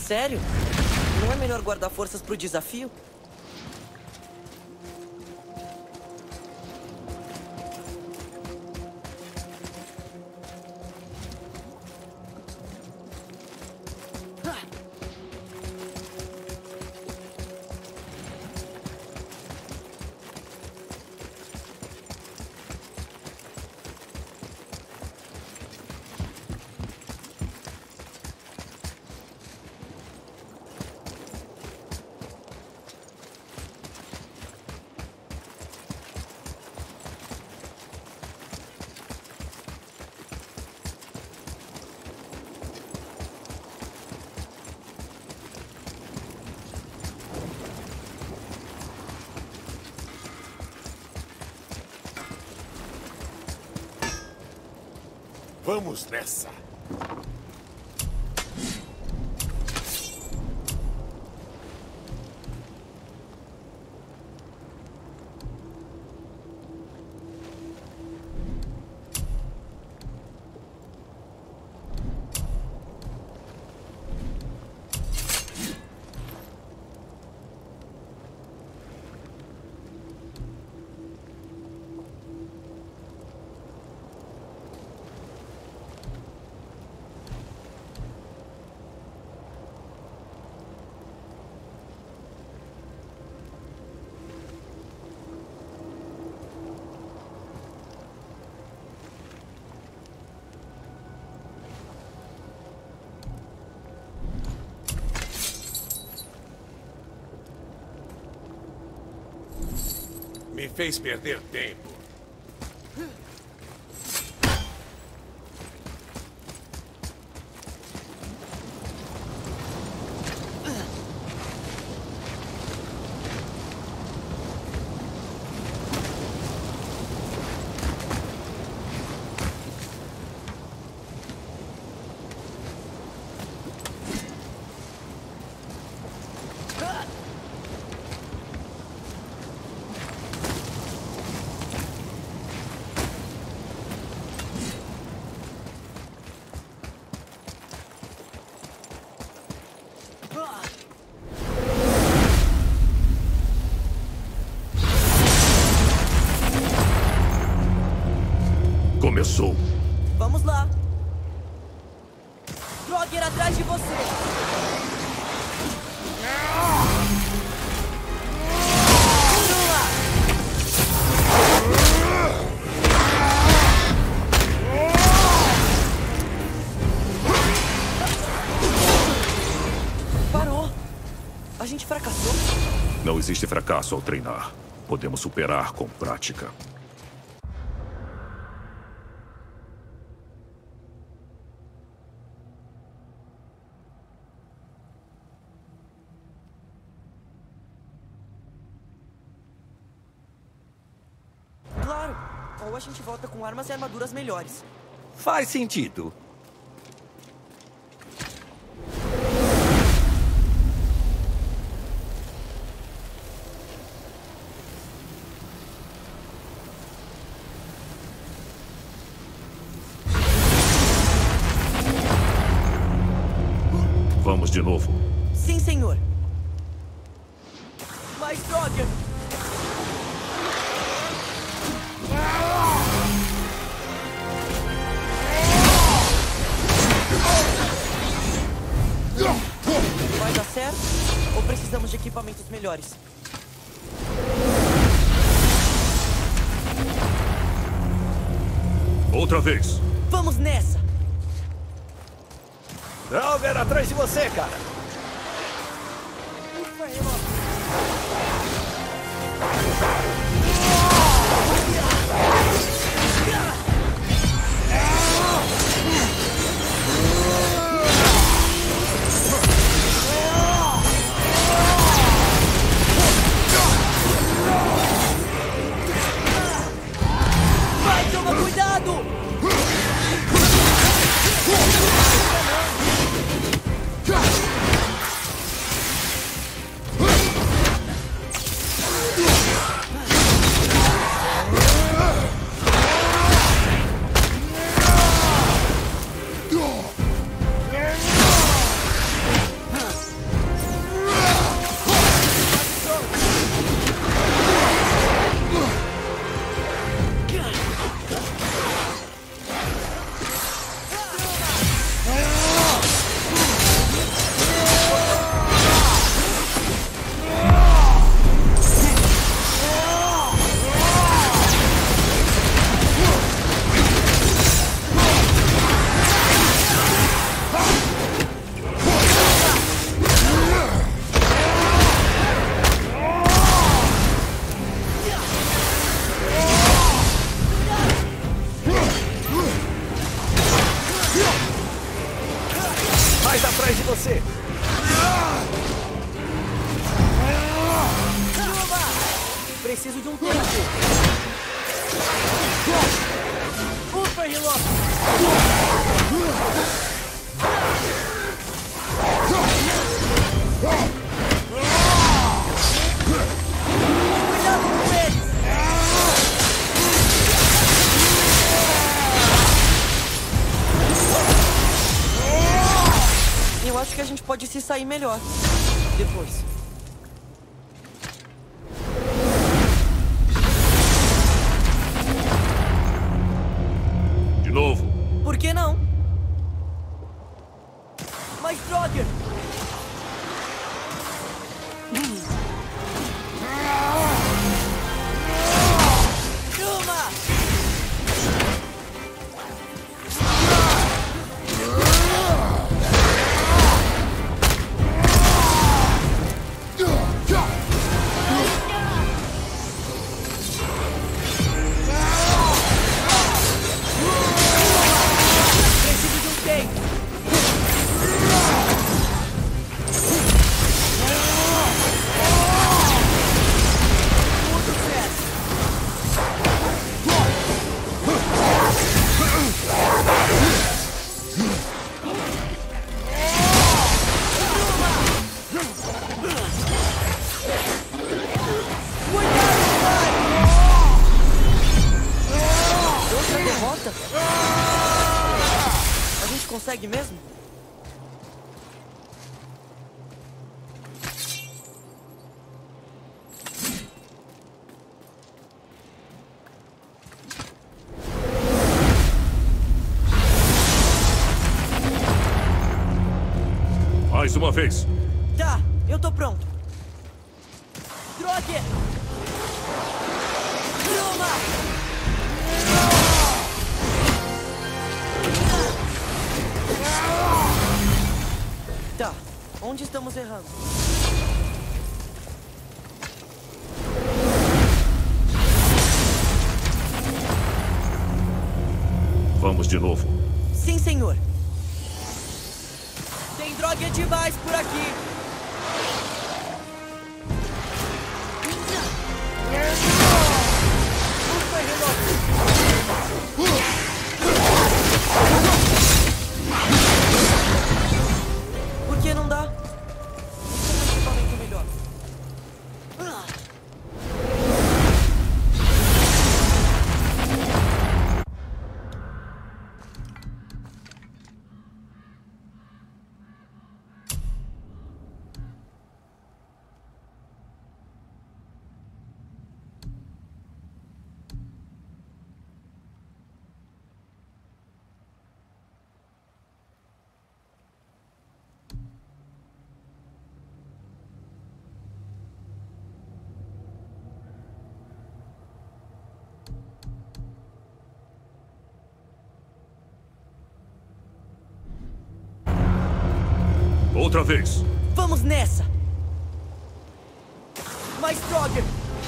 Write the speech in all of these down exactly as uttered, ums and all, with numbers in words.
Sério? Não é melhor guardar forças pro desafio? Vamos nessa! Me fez perder tempo. Começou. Vamos lá. Frogger atrás de você. Parou. A gente fracassou. Não existe fracasso ao treinar. Podemos superar com prática. Claro. Ou a gente volta com armas e armaduras melhores. Faz sentido. Vamos de novo. Sim, senhor. Mais Frogger! Vai dar certo? Ou precisamos de equipamentos melhores? Outra vez. Vamos nessa! Frogger atrás de você, cara. Vai, toma cuidado! você. Preciso de um tempo. Ufa, Reload! Cuidado com eles! Eu acho que a gente pode se sair melhor depois. De novo. Por que não? Mas, Draugr! Chama! Preciso de um tempo. Tudo certo. Cuidado, pai! Outra derrota? A gente consegue mesmo? Mais uma vez. Tá, eu tô pronto. Draugr! Chama! Tá, onde estamos errando? Vamos de novo. Sim, senhor. Tem Draugr demais por aqui. Ufa, Reload! Por que não dá? Tem um equipamento melhor. Outra vez. Vamos nessa! Mais Draugr!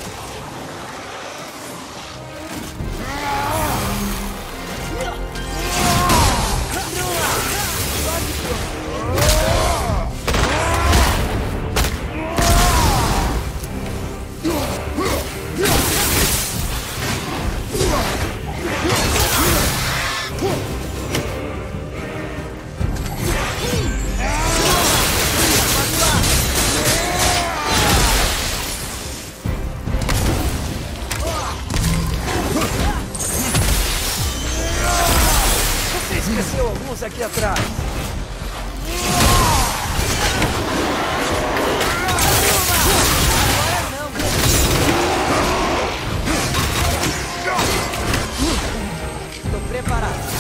Você esqueceu alguns aqui atrás. Agora não! Tô preparado.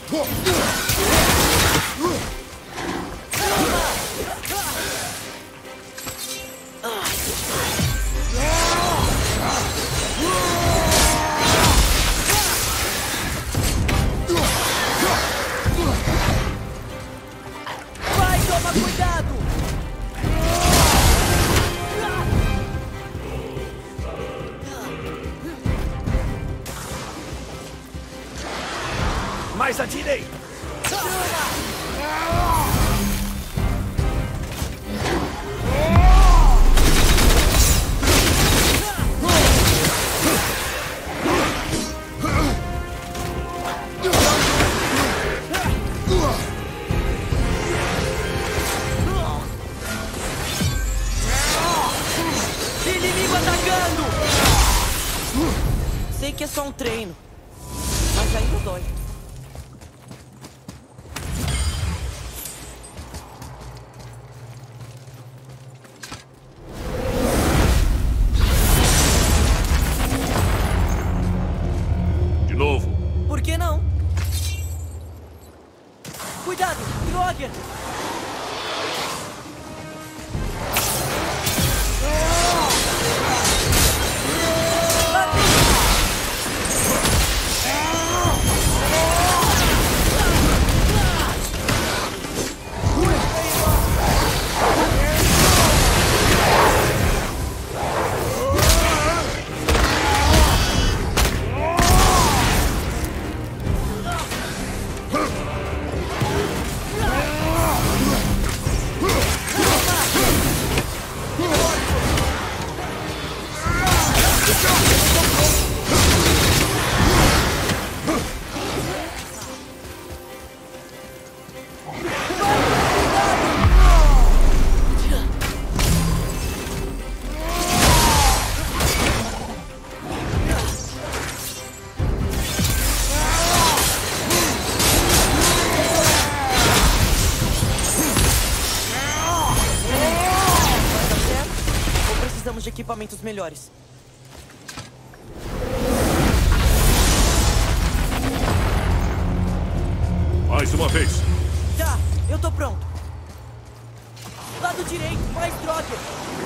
Vai, toma cuidado! Mais à direita! Inimigo atacando! Sei que é só um treino, mas ainda dói. De novo. Por que não? Cuidado, Grogger! Precisamos de equipamentos melhores. Mais uma vez. Tá, eu tô pronto. Lado direito, mais Grogger.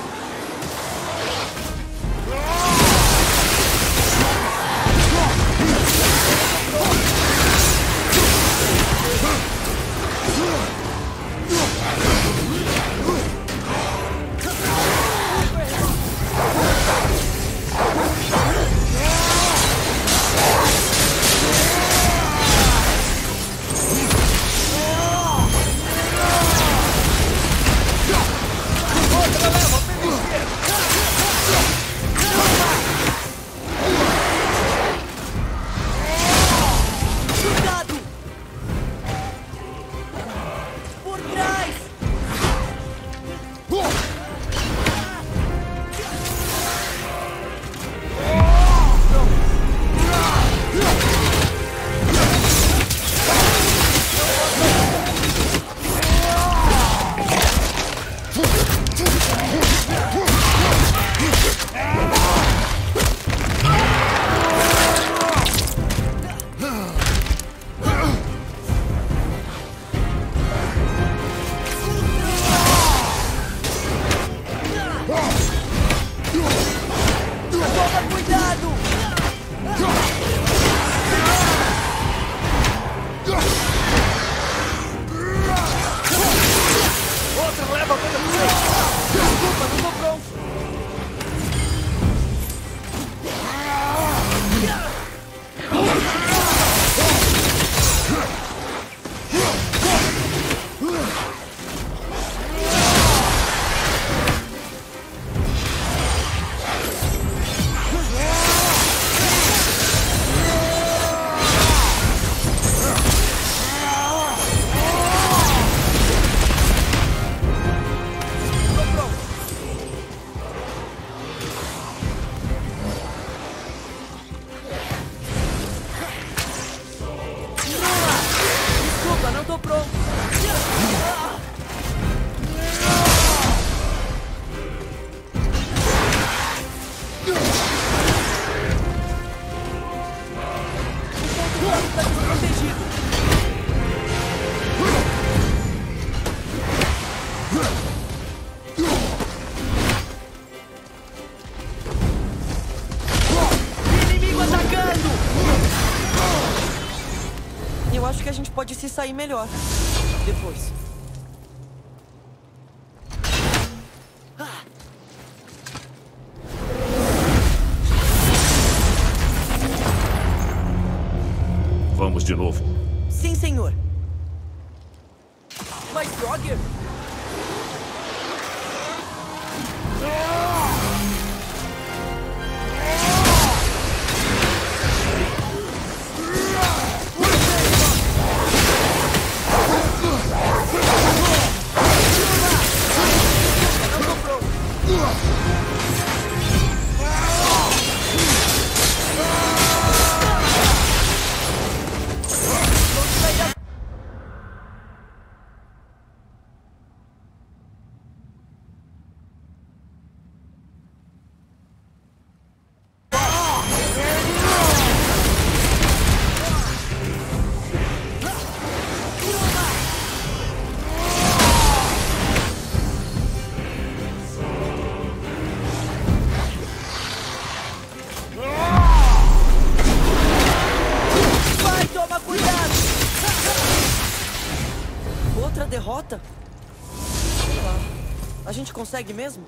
Cuidado! Por trás! Toma cuidado! Outra leva pela frente! Desculpa, não tô pronto. Desculpa, não tô pronto. O ponto tá desprotegido. a gente pode se sair melhor. Depois. Vamos de novo. Sim, senhor. Mas, Draugr... Derrota? Sei lá. A gente consegue mesmo?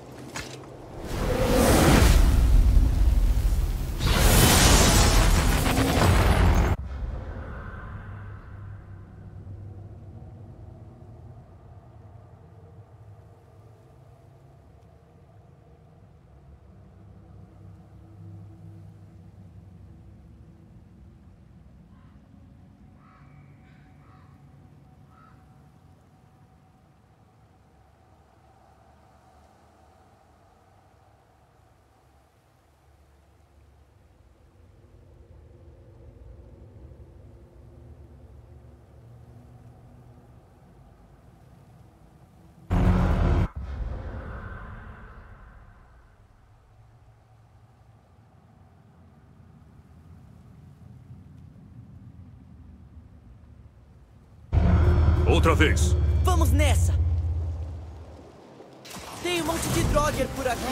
Outra vez. Vamos nessa! Tem um monte de Draugr por aqui.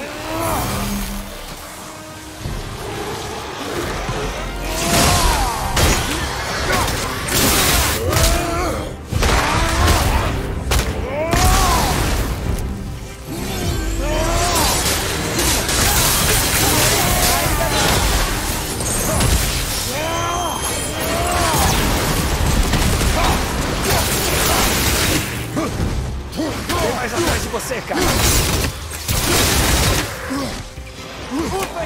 Mais atrás de você, cara. Ufa,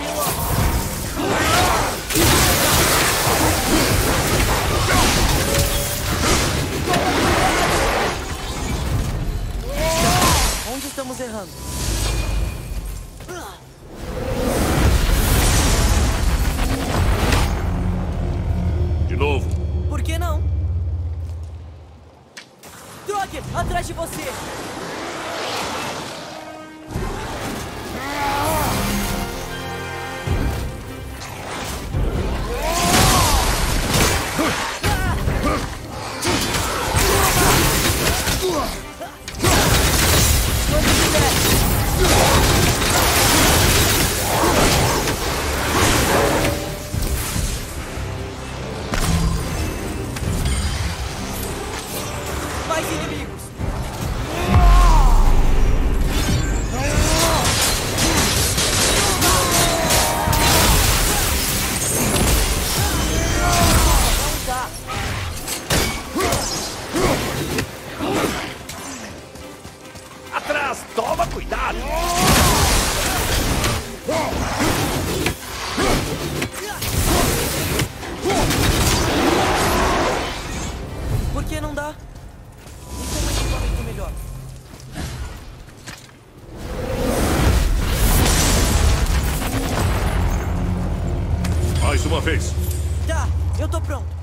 Onde estamos errando? De novo. Por que não? Draugr, atrás de você! Mais inimigos! Não dá! atrás! Toma cuidado! Por que não dá? E como equipamento melhor? Mais uma vez. Tá, eu tô pronto.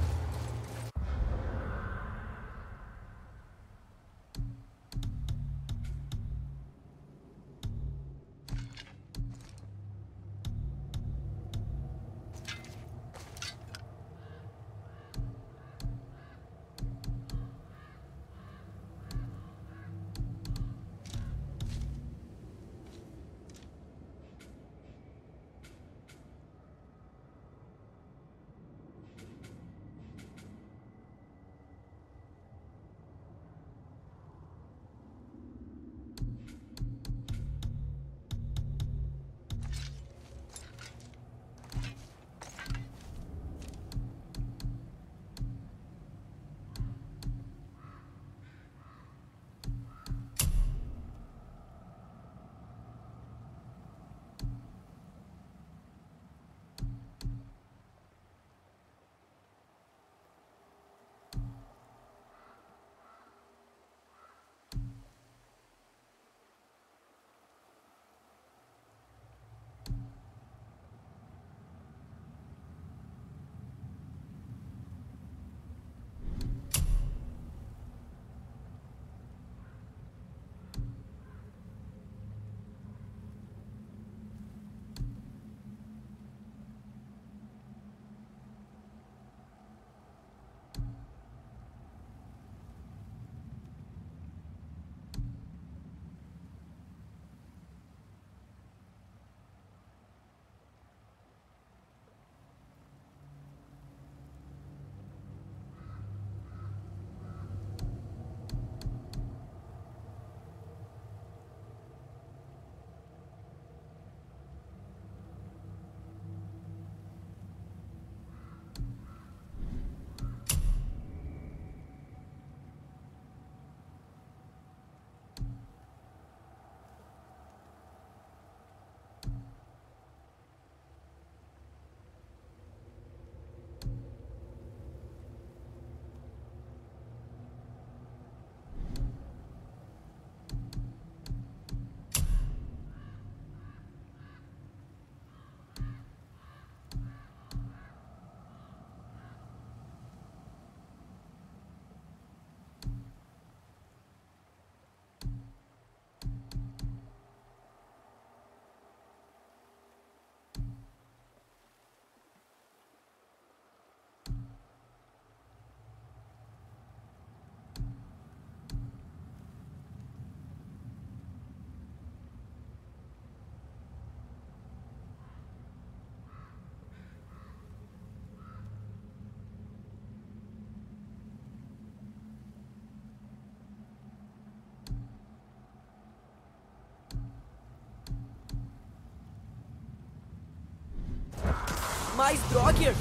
Mais Draugr?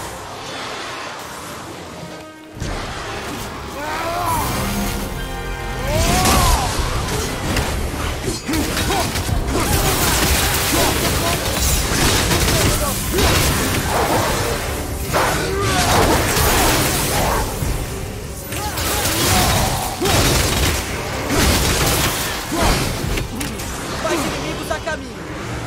Mais inimigos a caminho.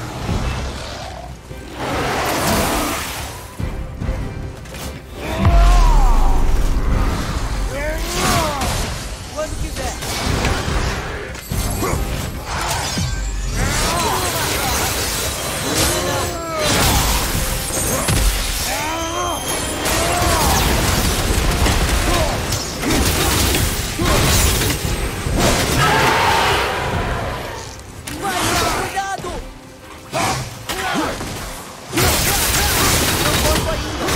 Quando quiser. Vai, cuidado! Não posso ainda.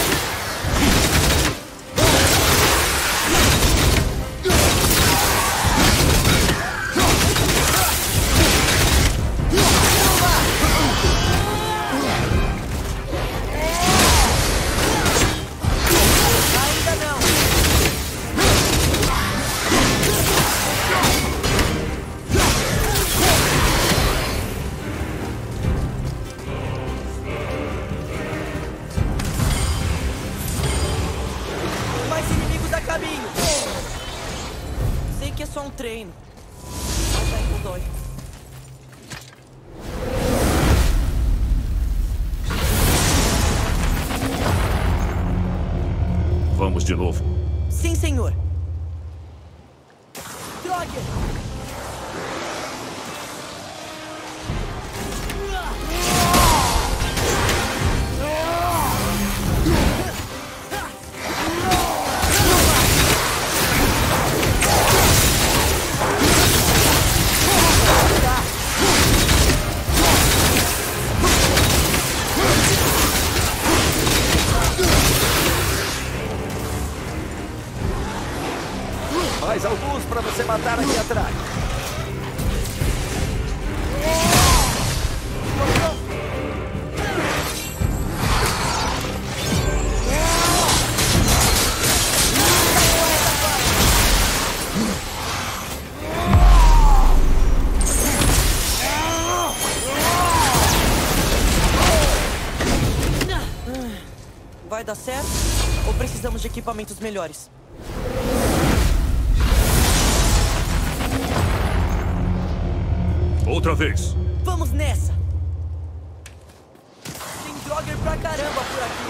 Ainda não. Mais inimigos a caminho. Sei que é só um treino, mas ainda dói. Vamos de novo. Sim, senhor. Draugr! Mais alguns pra você matar aqui atrás. Vai dar certo? Ou precisamos de equipamentos melhores? Outra vez. Vamos nessa! Tem Draugr pra caramba por aqui.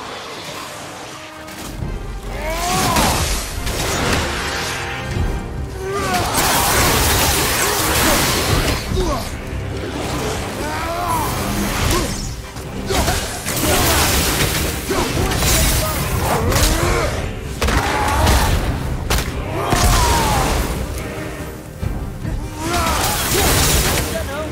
Ainda não.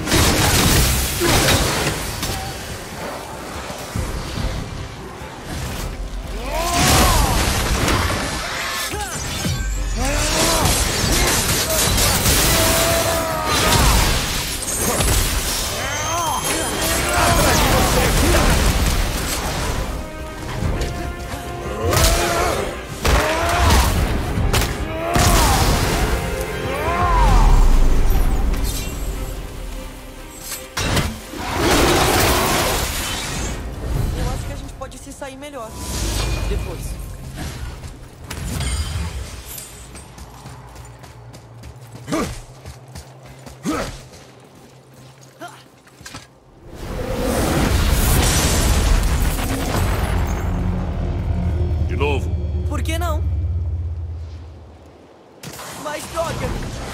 Eu acho que a gente pode se sair melhor depois. De novo. Por que não? Mais Draugr!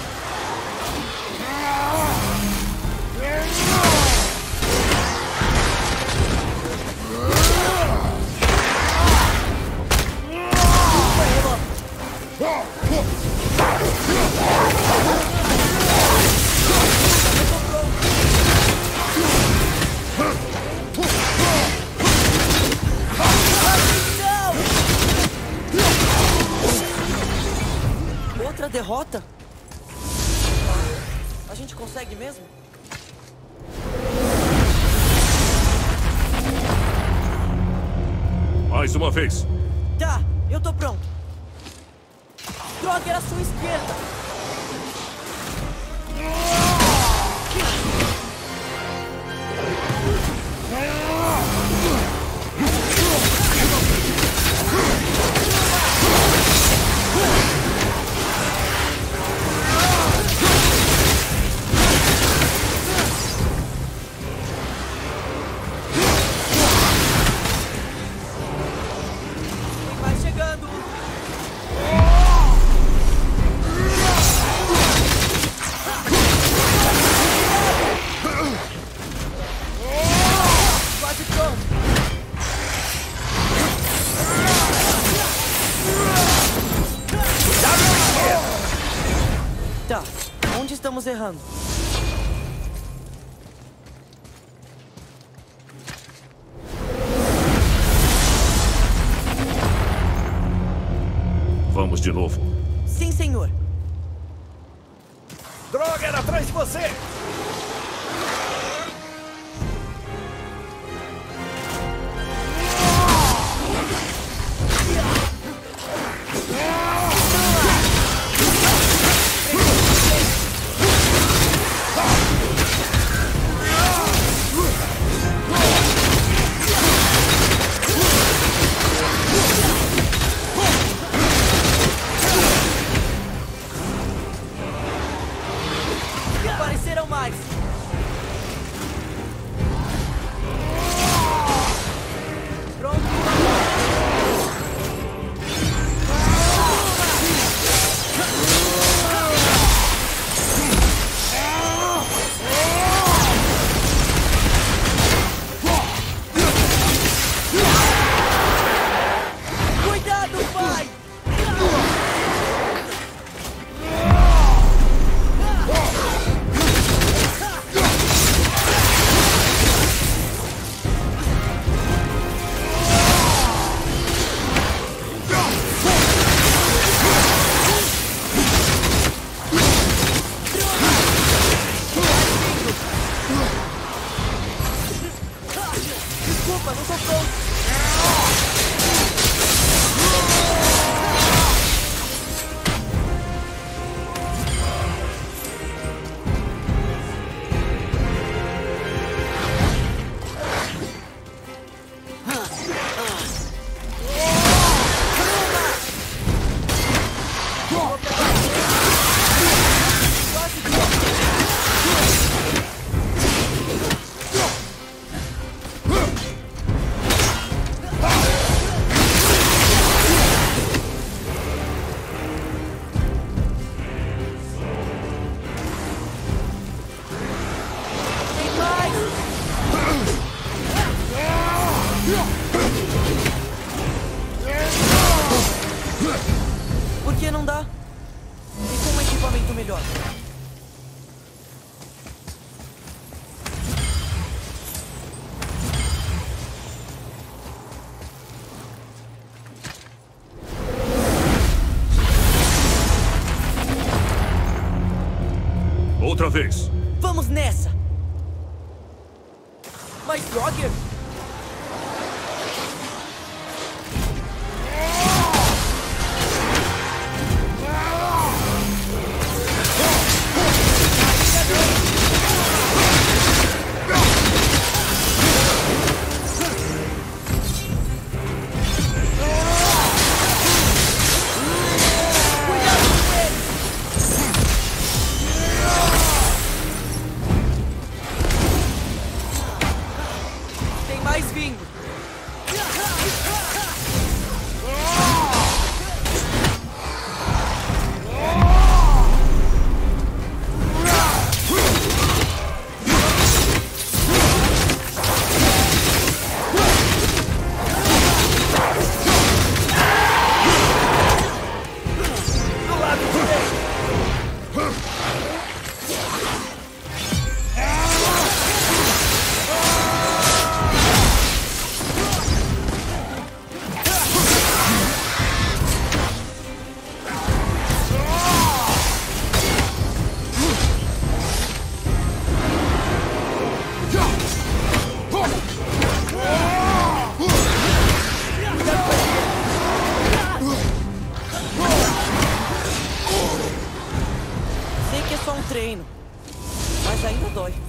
Outra derrota? A gente consegue mesmo? Mais uma vez. Tá, eu tô pronto. Droga, era a sua esquerda. Vai chegando. Quase pronto. Tá, onde estamos errando? Vamos de novo. Sim, senhor. Droga, era atrás de você! Apareceram mais. Pronto. Cuidado, pai! Desculpa, não sou pronto. Quase pronto. Tem mais! Por que não dá? E com um equipamento melhor? Outra vez. Vamos nessa! Mas, Roger! Cuidado com ele! que é só um treino, mas ainda dói.